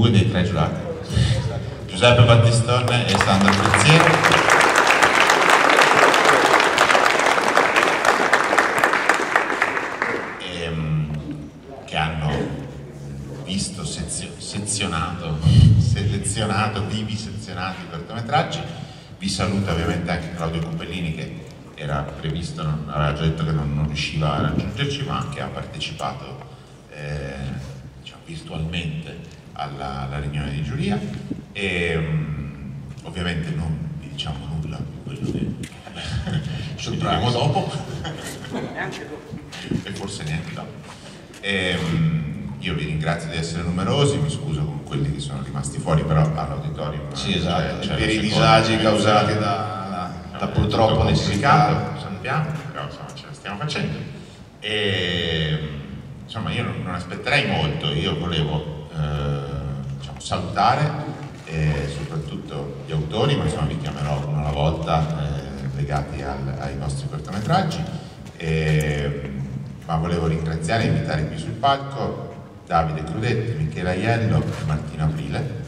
2 dei 3 giurati, Giuseppe Battistone e Sandro Prezzieri. Che hanno visto selezionato, vivisezionato i cortometraggi. Vi saluta ovviamente anche Claudio Cupellini, che era previsto, aveva già detto che non riusciva a raggiungerci, ma anche ha partecipato diciamo, virtualmente alla riunione di giuria. E ovviamente non vi diciamo nulla di quello che ci diremo dopo e forse neanche dopo. Io vi ringrazio di essere numerosi, mi scuso con quelli che sono rimasti fuori, però all'auditorium sì, esatto, per i disagi causati da purtroppo necessità, sappiamo, però insomma ce la stiamo facendo. E insomma io non aspetterei molto, io volevo diciamo, salutare soprattutto gli autori, ma insomma vi chiamerò uno alla volta legati ai nostri cortometraggi. Ma volevo ringraziare e invitare qui sul palco Davide Crudetti, Michele Aiello e Martino Aprile,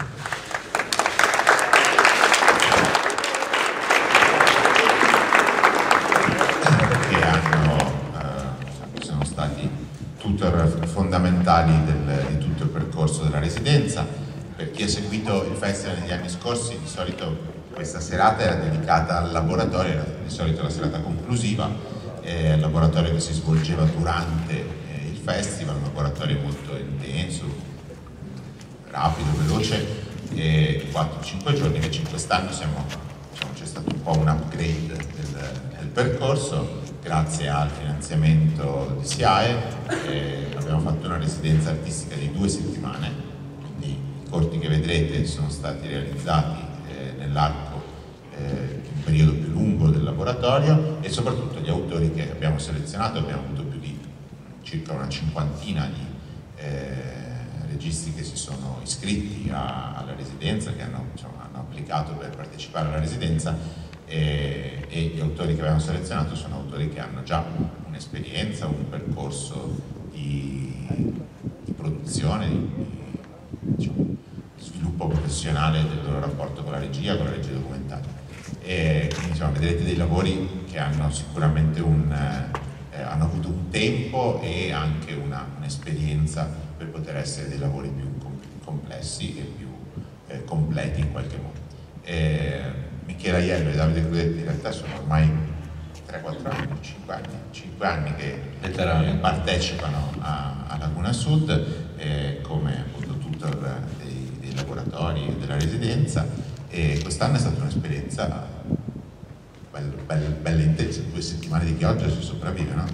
che sono stati tutor fondamentali di tutto il percorso della residenza. Per chi ha seguito il festival negli anni scorsi, di solito questa serata era dedicata al laboratorio, era di solito la serata conclusiva, il laboratorio che si svolgeva durante il festival, un laboratorio molto intenso, rapido, veloce, 4-5 giorni. Invece quest'anno diciamo, c'è stato un po' un upgrade del percorso grazie al finanziamento di SIAE. Abbiamo fatto una residenza artistica di 2 settimane, quindi i corti che vedrete sono stati realizzati nell'arco di un periodo più lungo del laboratorio, e soprattutto gli autori che abbiamo selezionato, abbiamo avuto più di circa una cinquantina di registi che si sono iscritti alla residenza, che hanno applicato per partecipare alla residenza, e gli autori che abbiamo selezionato sono autori che hanno già un'esperienza, un percorso di produzione, di sviluppo professionale del loro rapporto con la regia documentaria. E quindi insomma, vedrete dei lavori che hanno sicuramente hanno avuto un tempo e anche un'esperienza per poter essere dei lavori più complessi e più completi in qualche modo. Michele Aiello e Davide Crudetti in realtà sono ormai 3-4 anni, 5 anni che partecipano a Laguna Sud come appunto tutor dei laboratori e della residenza, e quest'anno è stata un'esperienza bella intensa, 2 settimane di pioggia si sopravvive, no?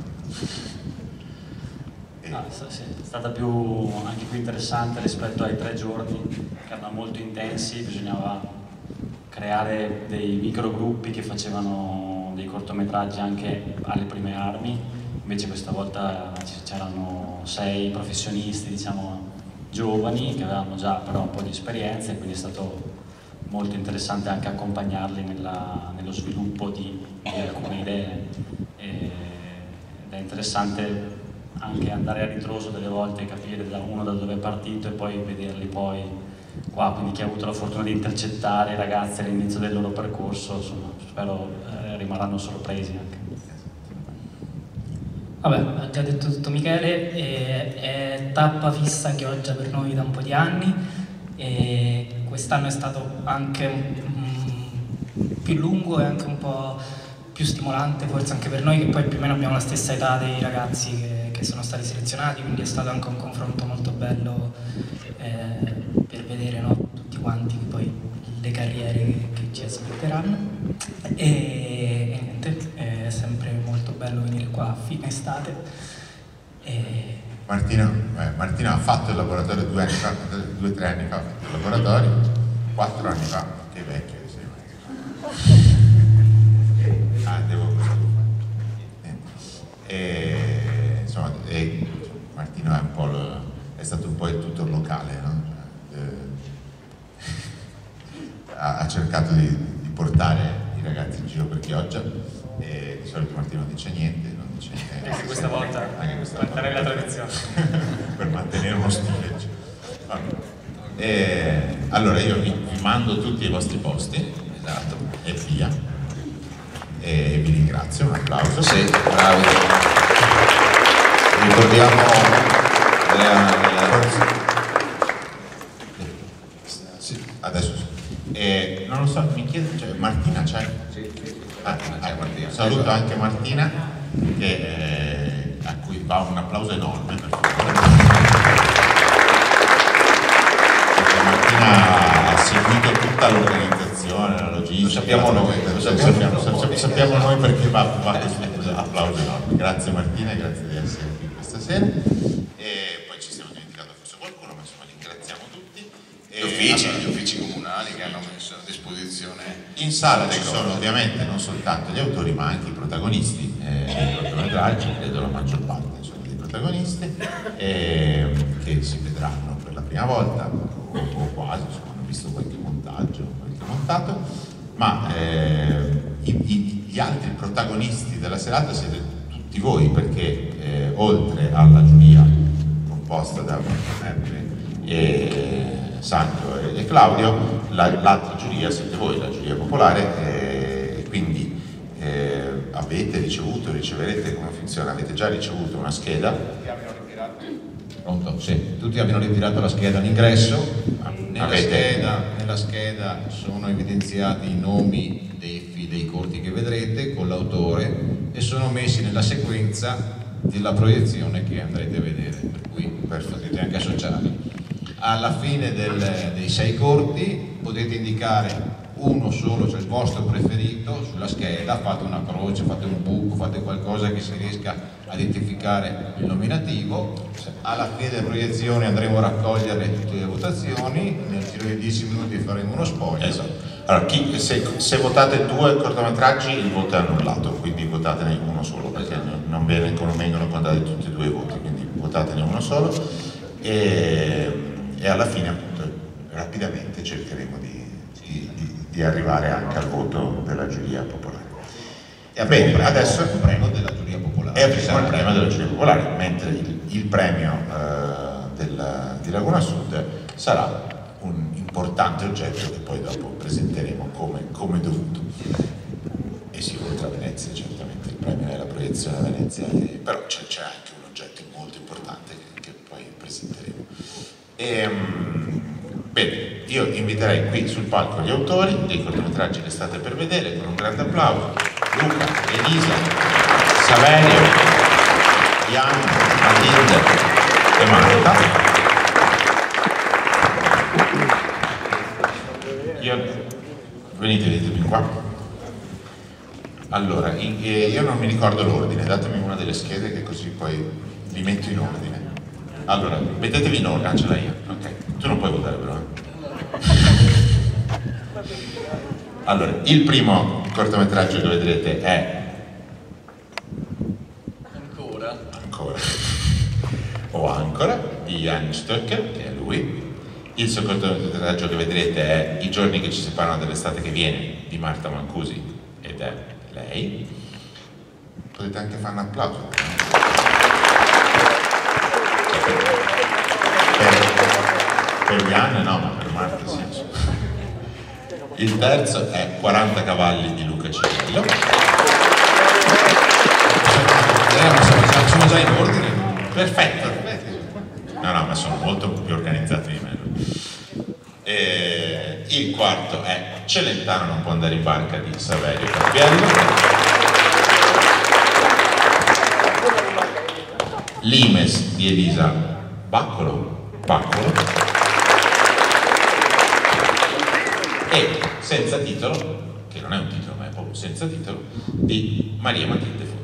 Sì, è stata anche più interessante rispetto ai 3 giorni che erano molto intensi. Bisognava creare dei microgruppi che facevano dei cortometraggi anche alle prime armi, invece questa volta c'erano 6 professionisti, diciamo, giovani, che avevano già però un po' di esperienza, e quindi è stato molto interessante anche accompagnarli nello sviluppo di alcune idee, ed è interessante anche andare a ritroso delle volte, capire da dove è partito e poi vederli poi qua, quindi chi ha avuto la fortuna di intercettare i ragazzi all'inizio del loro percorso, insomma, spero rimarranno sorpresi anche. Vabbè, ha già detto tutto Michele, è tappa fissa chioggia per noi da un po' di anni, e quest'anno è stato anche più lungo e anche un po' più stimolante, forse anche per noi che poi più o meno abbiamo la stessa età dei ragazzi che sono stati selezionati, quindi è stato anche un confronto molto bello per vedere, no, tutti quanti poi le carriere che ci aspetteranno, e niente, è sempre molto bello venire qua a fine estate. Martino ha fatto il laboratorio 2 o 3 anni fa, ha fatto il laboratorio 4 anni fa, che vecchio che sei. Devo insomma, Martino è stato un po' il tutor locale, no? Ha cercato di portare i ragazzi in giro per Chioggia, e di solito Martino non dice niente. Anche questa volta, mantenere la tradizione. Per mantenere uno stile. Allora io vi mando tutti ai vostri posti, esatto, e via. E vi ringrazio, un applauso. Sì, bravi. Ricordiamo sì, adesso non lo so, mi chiedo, cioè, Martina c'è? Sì. Martina. Saluto anche Martina a cui va un applauso enorme, per favore. Perché Martina ha seguito tutta l'organizzazione, la logistica. Sappiamo noi perché va questo applauso enorme. Grazie Martina e grazie di essere qui questa sera. E poi ci stiamo dimenticando forse qualcuno, ma insomma ringraziamo tutti. Gli uffici comunali che hanno messo a disposizione. In sala ci sono ovviamente non soltanto gli autori ma anche i protagonisti dei cortometraggi, credo la maggior parte sono dei protagonisti che si vedranno per la prima volta o quasi, insomma, hanno visto qualche montaggio, qualche montato, ma gli altri protagonisti della serata siete tutti voi, perché oltre alla giuria composta da Sandro e Claudio, l'altra giuria siete voi, la giuria popolare, quindi avete ricevuto, riceverete, come funziona? Avete già ricevuto una scheda? Pronto? Sì, tutti abbiano ritirato la scheda all'ingresso. Nella scheda sono evidenziati i nomi dei corti che vedrete con l'autore e sono messi nella sequenza della proiezione che andrete a vedere, per cui potete anche associarli. Alla fine dei 6 corti potete indicare uno solo, cioè il vostro preferito, sulla scheda, fate una croce, fate un buco, fate qualcosa che si riesca a identificare il nominativo. Alla fine delle proiezioni andremo a raccogliere tutte le votazioni, nel giro di 10 minuti faremo uno spoglio. Esatto. Allora, se votate 2 cortometraggi il voto è annullato, quindi votatene uno solo, perché non vengono contati tutti e 2 i voti, quindi votatene uno solo e alla fine appunto rapidamente cercheremo di arrivare anche al voto della giuria popolare. E bene, adesso il premio della giuria popolare. E avremo il premio della giuria popolare, mentre il premio di Laguna Sud sarà un importante oggetto che poi dopo presenteremo come dovuto. E si voterà a Venezia, certamente il premio è la proiezione a Venezia, però c'è anche un oggetto molto importante che poi presenteremo. Bene, io inviterei qui sul palco gli autori dei cortometraggi che state per vedere con un grande applauso: Luca, Elisa, Saverio, Ian, Matilde e Marta. Venite qua. Allora, io non mi ricordo l'ordine, datemi una delle schede che così poi li metto in ordine. Allora, mettetevi in ordine, ce l'hai io. Ok, tu non puoi votare però. Allora, il primo cortometraggio che vedrete è Ancora di Jan Stöcker, che è lui. Il secondo cortometraggio che vedrete è I giorni che ci separano dall'estate che viene di Marta Mancusi, ed è lei. Potete anche fare un applauso. Per Jan no, ma per Marta sì. Il terzo è 40 cavalli di Luca Cirillo. Sono già in ordine. Perfetto. No, ma sono molto più organizzati di me. Il quarto è Celentano non può andare in barca di Saverio Cappiello. Limes di Elisa Baccolo. E Senza titolo, che non è un titolo ma è proprio Senza titolo, di Maria Matilde Fondi.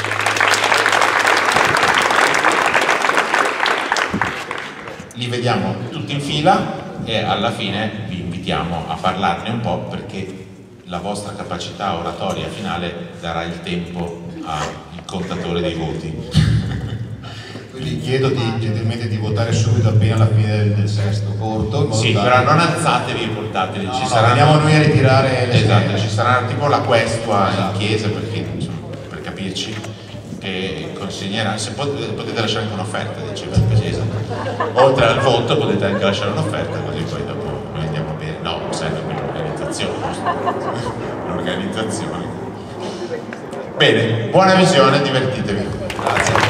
Li vediamo tutti in fila e alla fine vi invitiamo a parlarne un po', perché la vostra capacità oratoria finale darà il tempo al contatore dei voti. Quindi chiedo gentilmente di votare subito appena alla fine del sesto corto. Sì, però non alzatevi e portateli. No, veniamo noi a ritirare le esatto, ci sarà tipo la questua in chiesa, perché, insomma, per capirci, che consegnerà. Se potete lasciare anche un'offerta, diceva il Pesesa. oltre al voto potete anche lasciare un'offerta, così poi dopo noi andiamo bene. No, serve per l'organizzazione, l'organizzazione. Bene, buona visione, divertitevi. Grazie.